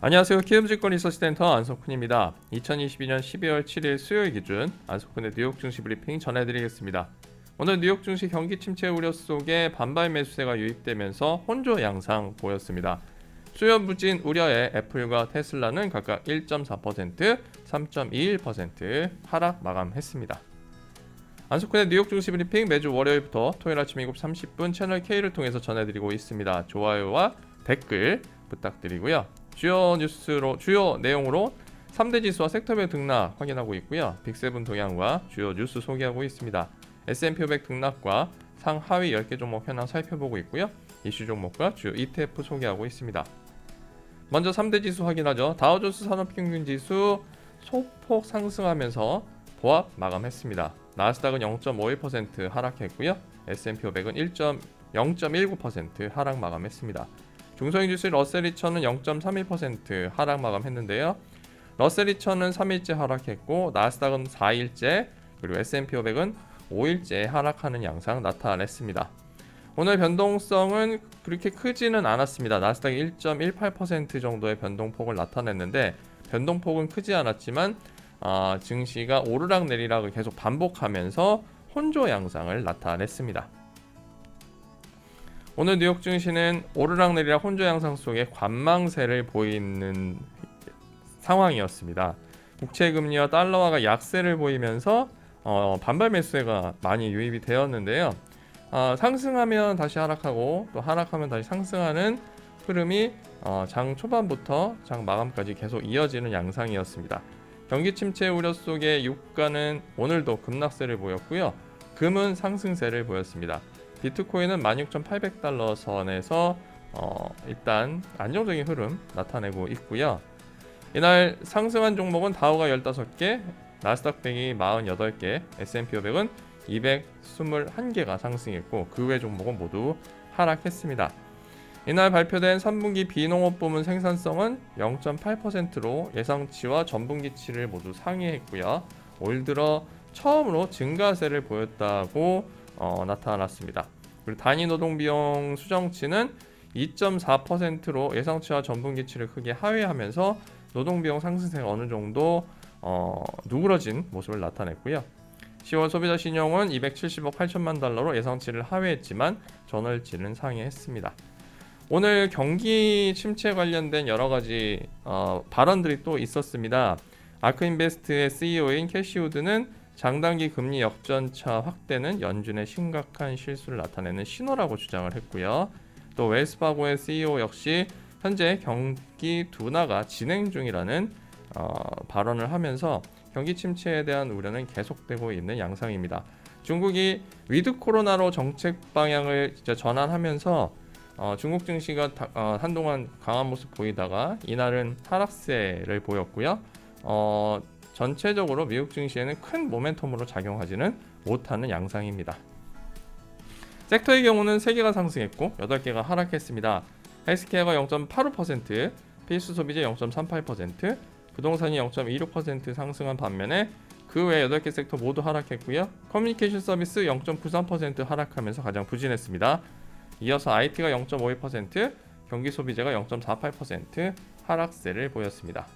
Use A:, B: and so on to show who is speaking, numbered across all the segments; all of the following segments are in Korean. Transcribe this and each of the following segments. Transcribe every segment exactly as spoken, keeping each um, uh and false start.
A: 안녕하세요. 키움증권 리서치센터 안석훈입니다. 이천이십이년 십이월 칠일 수요일 기준 안석훈의 뉴욕 증시 브리핑 전해드리겠습니다. 오늘 뉴욕 증시 경기 침체 우려 속에 반발 매수세가 유입되면서 혼조 양상 보였습니다. 수요 부진 우려에 애플과 테슬라는 각각 일 점 사 퍼센트, 삼 점 이일 퍼센트 하락 마감했습니다. 안석훈의 뉴욕 증시 브리핑 매주 월요일부터 토요일 아침 일곱 시 삼십 분 채널 K를 통해서 전해드리고 있습니다. 좋아요와 댓글 부탁드리고요. 주요 뉴스로 주요 내용으로 삼 대 지수와 섹터별 등락 확인하고 있고요. 빅세븐 동향과 주요 뉴스 소개하고 있습니다. 에스 앤 피 오백 등락과 상하위 열 개 종목 현황 살펴보고 있고요. 이슈 종목과 주요 이 티 에프 소개하고 있습니다. 먼저 삼 대 지수 확인하죠. 다우존스 산업평균지수 소폭 상승하면서 보합 마감했습니다. 나스닥은 영 점 오일 퍼센트 하락했고요. 에스 앤 피 오백은 영 점 일구 퍼센트 하락 마감했습니다. 중소형 지수 러셀 이천은 영 점 삼일 퍼센트 하락 마감했는데요. 러셀 이천은 삼 일째 하락했고 나스닥은 사 일째 그리고 에스 앤 피 오백은 오 일째 하락하는 양상 나타냈습니다. 오늘 변동성은 그렇게 크지는 않았습니다. 나스닥이 일 점 일팔 퍼센트 정도의 변동폭을 나타냈는데 변동폭은 크지 않았지만 어, 증시가 오르락 내리락을 계속 반복하면서 혼조 양상을 나타냈습니다. 오늘 뉴욕 증시는 오르락 내리락 혼조 양상 속에 관망세를 보이는 상황이었습니다. 국채 금리와 달러화가 약세를 보이면서 어, 반발 매수세가 많이 유입이 되었는데요. 어, 상승하면 다시 하락하고 또 하락하면 다시 상승하는 흐름이 어, 장 초반부터 장 마감까지 계속 이어지는 양상이었습니다. 경기 침체 우려 속에 유가는 오늘도 급락세를 보였고요. 금은 상승세를 보였습니다. 비트코인은 만 육천팔백 달러 선에서 어, 일단 안정적인 흐름 나타내고 있고요. 이날 상승한 종목은 다우가 열다섯 개, 나스닥 백이 사십팔 개, 에스 앤 피 오백은 이백이십일 개가 상승했고 그 외 종목은 모두 하락했습니다. 이날 발표된 삼 분기 비농업 부문 생산성은 영 점 팔 퍼센트로 예상치와 전분기치를 모두 상회했고요. 올 들어 처음으로 증가세를 보였다고 어, 나타났습니다. 그리고 단위 노동비용 수정치는 이 점 사 퍼센트로 예상치와 전분기치를 크게 하회하면서 노동비용 상승세가 어느 정도 어, 누그러진 모습을 나타냈고요. 시월 소비자 신용은 이백칠십억 팔천만 달러로 예상치를 하회했지만 전월치는 상회했습니다. 오늘 경기 침체 관련된 여러 가지 어, 발언들이 또 있었습니다. 아크인베스트의 씨 이 오인 캐시 우드는 장단기 금리 역전차 확대는 연준의 심각한 실수를 나타내는 신호라고 주장을 했고요. 또 웰스파고의 씨 이 오 역시 현재 경기 둔화가 진행 중이라는 어, 발언을 하면서 경기 침체에 대한 우려는 계속되고 있는 양상입니다. 중국이 위드 코로나로 정책 방향을 진짜 전환하면서 어, 중국 증시가 다, 어, 한동안 강한 모습 보이다가 이날은 하락세를 보였고요. 어, 전체적으로 미국 증시에는 큰 모멘텀으로 작용하지는 못하는 양상입니다. 섹터의 경우는 세 개가 상승했고 여덟 개가 하락했습니다. 헬스케어가 영 점 팔오 퍼센트, 필수 소비재 영 점 삼팔 퍼센트, 부동산이 영 점 이육 퍼센트 상승한 반면에 그 외 여덟 개 섹터 모두 하락했고요. 커뮤니케이션 서비스 영 점 구삼 퍼센트 하락하면서 가장 부진했습니다. 이어서 아이티가 영 점 오일 퍼센트, 경기 소비재가 영 점 사팔 퍼센트 하락세를 보였습니다.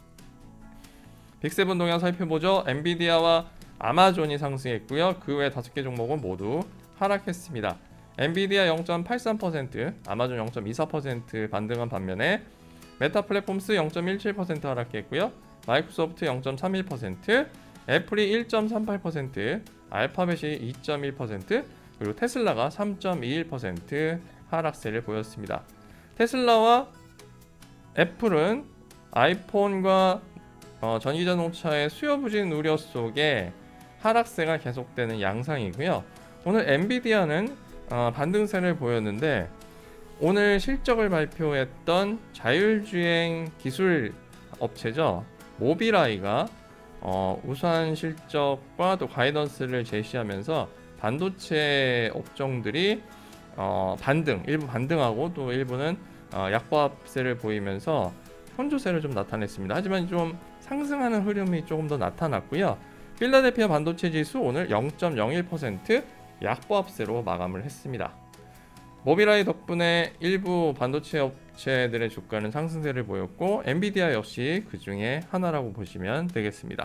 A: 빅세븐 동향 살펴보죠. 엔비디아와 아마존이 상승했고요. 그 외 다섯 개 종목은 모두 하락했습니다. 엔비디아 영 점 팔삼 퍼센트, 아마존 영 점 이사 퍼센트 반등한 반면에 메타 플랫폼스 영 점 일칠 퍼센트 하락했고요. 마이크로소프트 영 점 삼일 퍼센트, 애플이 일 점 삼팔 퍼센트, 알파벳이 이 점 일 퍼센트, 그리고 테슬라가 삼 점 이일 퍼센트 하락세를 보였습니다. 테슬라와 애플은 아이폰과 어, 전기자동차의 수요 부진 우려 속에 하락세가 계속되는 양상이고요. 오늘 엔비디아는 어, 반등세를 보였는데 오늘 실적을 발표했던 자율주행 기술 업체죠. 모비라이가 어, 우수한 실적과 또 가이던스를 제시하면서 반도체 업종들이 어, 반등, 일부 반등하고 또 일부는 어, 약보합세를 보이면서 혼조세를 좀 나타냈습니다. 하지만 좀 상승하는 흐름이 조금 더 나타났고요. 필라델피아 반도체 지수 오늘 영 점 영일 퍼센트 약보합세로 마감을 했습니다. 모빌아이 덕분에 일부 반도체 업체들의 주가는 상승세를 보였고 엔비디아 역시 그 중에 하나라고 보시면 되겠습니다.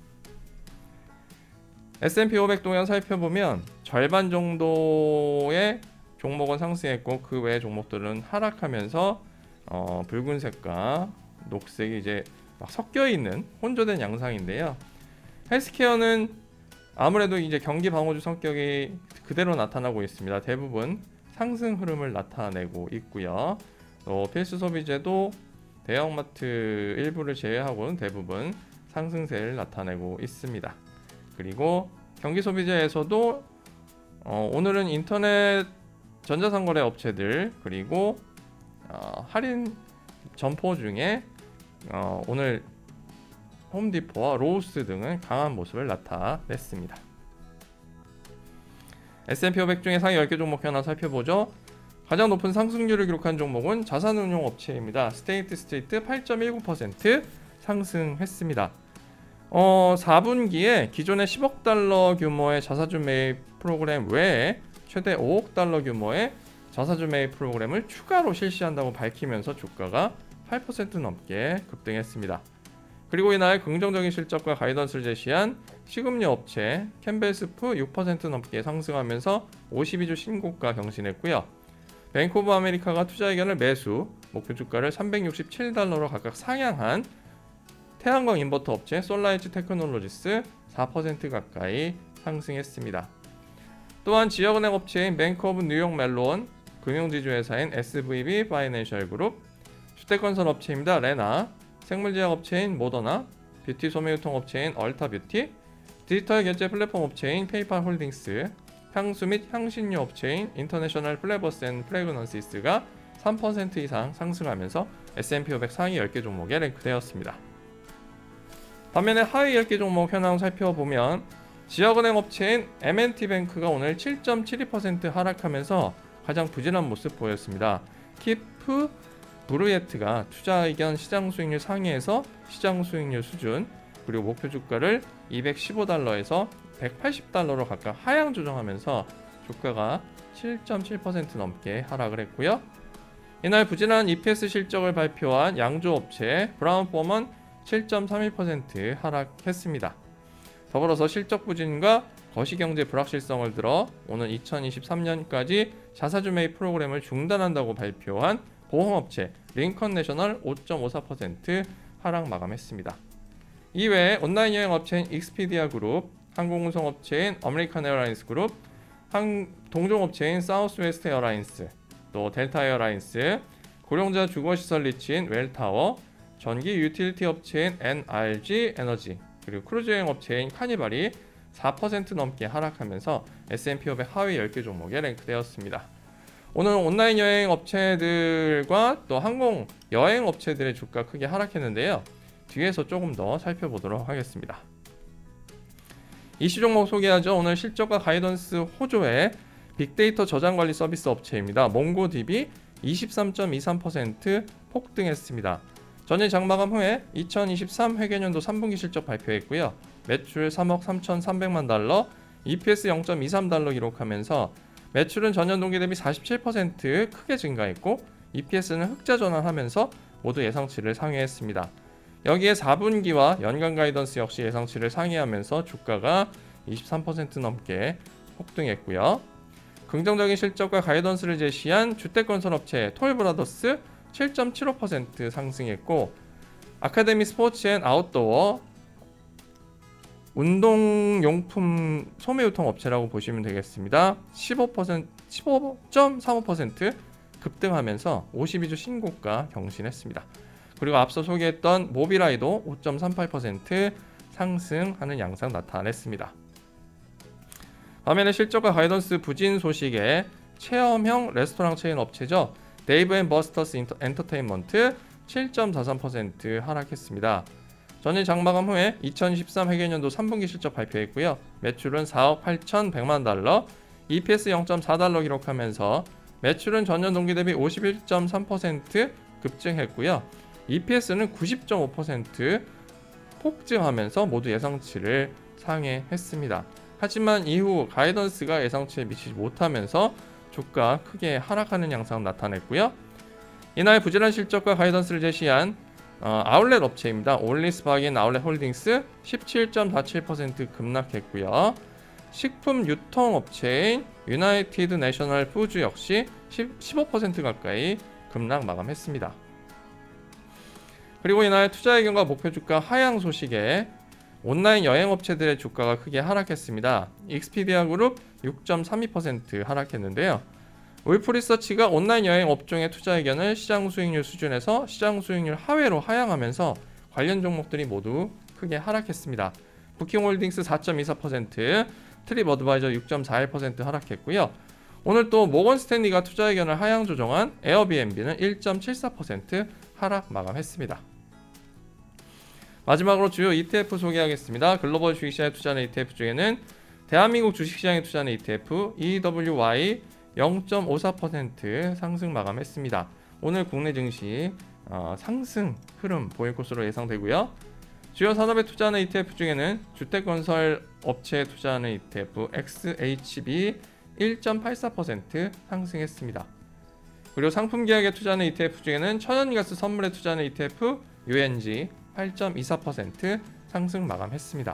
A: 에스 앤 피 오백 동향 살펴보면 절반 정도의 종목은 상승했고 그 외의 종목들은 하락하면서 어, 붉은색과 녹색이 이제 막 섞여 있는 혼조된 양상인데요. 헬스케어는 아무래도 이제 경기 방어주 성격이 그대로 나타나고 있습니다. 대부분 상승 흐름을 나타내고 있고요. 또 필수 소비재도 대형마트 일부를 제외하고는 대부분 상승세를 나타내고 있습니다. 그리고 경기 소비재에서도 어, 오늘은 인터넷 전자상거래 업체들 그리고 어, 할인 점포 중에 어, 오늘 홈디포와 로우스 등은 강한 모습을 나타냈습니다. 에스 앤 피 오백 중에 상위 열 개 종목 하나 살펴보죠. 가장 높은 상승률을 기록한 종목은 자산운용 업체입니다. 스테이트 스트리트 팔 점 일구 퍼센트 상승했습니다. 어, 사 분기에 기존의 십억 달러 규모의 자사주 매입 프로그램 외에 최대 오억 달러 규모의 자사주 매입 프로그램을 추가로 실시한다고 밝히면서 주가가 팔 퍼센트 넘게 급등했습니다. 그리고 이날 긍정적인 실적과 가이던스를 제시한 식음료 업체 캠벨스프 육 퍼센트 넘게 상승하면서 오십이 주 신고가 경신했고요. 뱅크 오브 아메리카가 투자 의견을 매수, 목표 주가를 삼백육십칠 달러로 각각 상향한 태양광 인버터 업체 솔라이즈 테크놀로지스 사 퍼센트 가까이 상승했습니다. 또한 지역은행 업체인 뱅크 오브 뉴욕 멜론, 금융지주 회사인 에스 브이 비 파이낸셜 그룹, 주택건설 업체입니다. 레나, 생물제약 업체인 모더나, 뷰티 소매유통 업체인 얼타 뷰티, 디지털 결제 플랫폼 업체인 페이팔 홀딩스, 향수 및 향신료 업체인 인터내셔널 플레버스 앤 프레그넌시스가 삼 퍼센트 이상 상승하면서 에스 앤 피 오백 상위 열 개 종목에 랭크되었습니다. 반면에 하위 열 개 종목 현황 살펴보면 지역은행 업체인 엠 앤 티 뱅크가 오늘 칠 점 칠이 퍼센트 하락하면서 가장 부진한 모습 보였습니다. 키프 브루예트가 투자 의견 시장 수익률 상회에서 시장 수익률 수준 그리고 목표 주가를 이백십오 달러에서 백팔십 달러로 각각 하향 조정하면서 주가가 칠 점 칠 퍼센트 넘게 하락을 했고요. 이날 부진한 이 피 에스 실적을 발표한 양조 업체 브라운포먼 칠 점 삼일 퍼센트 하락했습니다. 더불어서 실적 부진과 거시경제 불확실성을 들어 오는 이천이십삼 년까지 자사주 매입 프로그램을 중단한다고 발표한 보험업체 링컨 내셔널 오 점 오사 퍼센트 하락 마감했습니다. 이외에 온라인 여행 업체인 익스피디아 그룹, 항공운송 업체인 아메리칸 에어라인스 그룹, 항, 동종업체인 사우스웨스트 에어라인스, 또 델타 에어라인스, 고령자 주거시설 리치인 웰타워, 전기 유틸리티 업체인 엔 알 지 에너지, 그리고 크루즈 여행 업체인 카니발이 사 퍼센트 넘게 하락하면서 에스 앤 피 오백 하위 열 개 종목에 랭크되었습니다. 오늘 온라인 여행 업체들과 또 항공 여행 업체들의 주가 크게 하락했는데요. 뒤에서 조금 더 살펴보도록 하겠습니다. 이슈 종목 소개하죠. 오늘 실적과 가이던스 호조의 빅데이터 저장관리 서비스 업체입니다. 몽고디비 이십삼 점 이삼 퍼센트 폭등했습니다. 전일 장마감 후에 이천이십삼 회계연도 삼 분기 실적 발표했고요. 매출 삼억 삼천삼백만 달러, 이 피 에스 영 점 이삼 달러 기록하면서 매출은 전년 동기 대비 사십칠 퍼센트 크게 증가했고 이 피 에스는 흑자 전환하면서 모두 예상치를 상회했습니다. 여기에 사 분기와 연간 가이던스 역시 예상치를 상회하면서 주가가 이십삼 퍼센트 넘게 폭등했고요. 긍정적인 실적과 가이던스를 제시한 주택건설업체 톨브라더스 칠 점 칠오 퍼센트 상승했고 아카데미 스포츠 앤 아웃도어 운동용품 소매유통 업체라고 보시면 되겠습니다. 십오 퍼센트, 십오 점 삼오 퍼센트 급등하면서 오십이 주 신고가 경신했습니다. 그리고 앞서 소개했던 모빌아이도 오 점 삼팔 퍼센트 상승하는 양상 나타냈습니다. 반면에 실적과 가이던스 부진 소식에 체험형 레스토랑 체인 업체죠. 데이브 앤 버스터스 엔터테인먼트 칠 점 사삼 퍼센트 하락했습니다. 전일 장마감 후에 이천이십삼 회계연도 삼 분기 실적 발표했고요. 매출은 사억 팔천백만 달러, 이 피 에스 영 점 사 달러 기록하면서 매출은 전년 동기 대비 오십일 점 삼 퍼센트 급증했고요. 이 피 에스는 구십 점 오 퍼센트 폭증하면서 모두 예상치를 상회했습니다. 하지만 이후 가이던스가 예상치에 미치지 못하면서 주가 크게 하락하는 양상 나타냈고요. 이날 부진한 실적과 가이던스를 제시한 어, 아울렛 업체입니다. 올리스 바겐 아울렛 홀딩스 십칠 점 사칠 퍼센트 급락했고요. 식품 유통 업체인 유나이티드 내셔널 푸드 역시 십오 퍼센트 가까이 급락 마감했습니다. 그리고 이날 투자 의견과 목표 주가 하향 소식에 온라인 여행 업체들의 주가가 크게 하락했습니다. 익스피디아 그룹 육 점 삼이 퍼센트 하락했는데요. 울프 리서치가 온라인 여행 업종의 투자 의견을 시장 수익률 수준에서 시장 수익률 하회로 하향하면서 관련 종목들이 모두 크게 하락했습니다. 부킹홀딩스 사 점 이사 퍼센트, 트립어드바이저 육 점 사일 퍼센트 하락했고요. 오늘 또 모건 스탠리가 투자 의견을 하향 조정한 에어비앤비는 일 점 칠사 퍼센트 하락 마감했습니다. 마지막으로 주요 이티에프 소개하겠습니다. 글로벌 주식시장에 투자하는 이티에프 중에는 대한민국 주식시장에 투자하는 이티에프 이더블유와이 영 점 오사 퍼센트 상승 마감했습니다. 오늘 국내 증시 어, 상승 흐름 보일 것으로 예상되고요. 주요 산업에 투자하는 이티에프 중에는 주택건설 업체에 투자하는 이티에프 엑스에이치비 일 점 팔사 퍼센트 상승했습니다. 그리고 상품 계약에 투자하는 이티에프 중에는 천연가스 선물에 투자하는 이티에프 유엔지 팔 점 이사 퍼센트 상승 마감했습니다.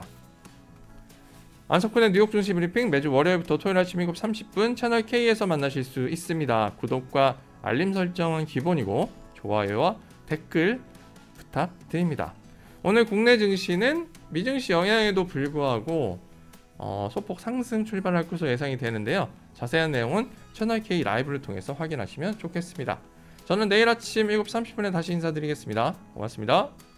A: 안석훈의 뉴욕 증시 브리핑 매주 월요일부터 토요일 아침 일곱 시 삼십 분 채널 K에서 만나실 수 있습니다. 구독과 알림 설정은 기본이고 좋아요와 댓글 부탁드립니다. 오늘 국내 증시는 미증시 영향에도 불구하고 어, 소폭 상승 출발할 것으로 예상이 되는데요. 자세한 내용은 채널 K 라이브를 통해서 확인하시면 좋겠습니다. 저는 내일 아침 일곱 시 삼십 분에 다시 인사드리겠습니다. 고맙습니다.